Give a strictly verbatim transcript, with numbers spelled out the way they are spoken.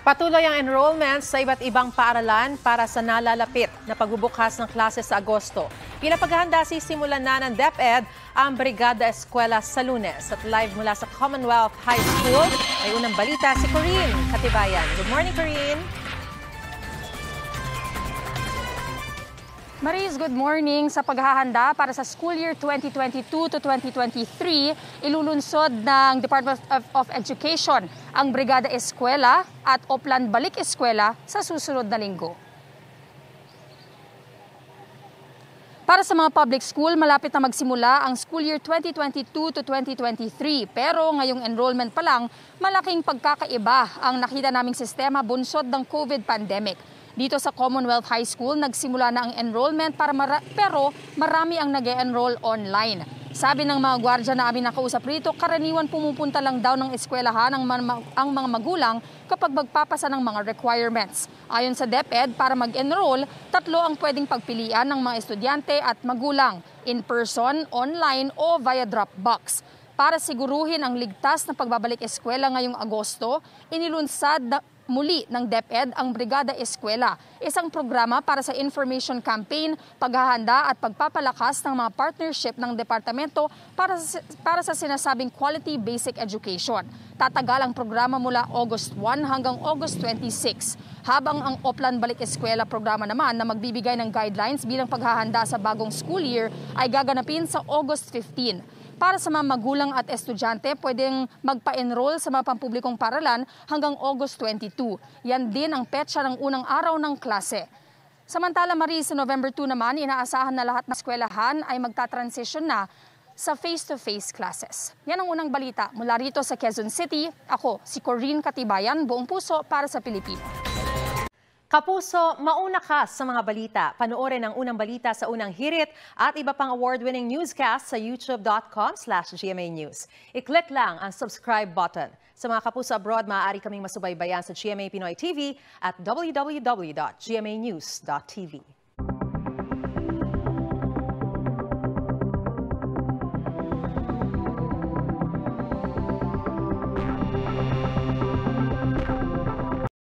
Patuloy ang enrollment sa iba't ibang paaralan para sa nalalapit na pagbubukas ng klase sa Agosto. Pinapaghahanda sisimulan na ng DepEd ang Brigada Eskwela sa Lunes. At live mula sa Commonwealth High School, may unang balita si Corinne Katibayan. Good morning, Corinne. Maris, good morning. Sa paghahanda para sa school year twenty twenty-two to twenty twenty-three, ilulunsod ng Department of, of Education ang Brigada Eskwela at Oplan Balik Eskwela sa susunod na linggo. Para sa mga public school, malapit na magsimula ang school year twenty twenty-two to twenty twenty-three. Pero ngayong enrollment pa lang, malaking pagkakaiba ang nakita naming sistema bunsod ng COVID pandemic. Dito sa Commonwealth High School, nagsimula na ang enrollment para mara- pero marami ang nag-e-enroll online. Sabi ng mga gwardya na aming nakausap rito, karaniwan pumupunta lang daw ng eskwelahan ang, man- ang mga magulang kapag magpapasa ng mga requirements. Ayon sa DepEd, para mag-enroll, tatlo ang pwedeng pagpilian ng mga estudyante at magulang, in-person, online o via Dropbox. Para siguruhin ang ligtas na pagbabalik eskwela ngayong Agosto, inilunsad na muli ng DepEd ang Brigada Eskwela, isang programa para sa information campaign, paghahanda at pagpapalakas ng mga partnership ng departamento para sa, para sa sinasabing quality basic education. Tatagal ang programa mula August first hanggang August twenty-six, habang ang Oplan Balik Eskwela programa naman na magbibigay ng guidelines bilang paghahanda sa bagong school year ay gaganapin sa August fifteenth. Para sa mga magulang at estudyante, pwedeng magpa-enroll sa mga pampublikong paralan hanggang August twenty-two. Yan din ang petsa ng unang araw ng klase. Samantala, Marie, sa November second naman, inaasahan na lahat ng eskwelahan ay magta-transition na sa face-to-face classes. Yan ang unang balita. Mula rito sa Quezon City, ako si Corinne Katibayan, buong puso para sa Pilipino. Kapuso, mauna ka sa mga balita. Panoorin ang unang balita sa unang hirit at iba pang award-winning newscast sa youtube.com slash GMA News. I-click lang ang subscribe button. Sa mga kapuso abroad, maaari kaming masubaybayan sa G M A Pinoy T V at w w w dot g m a news dot t v.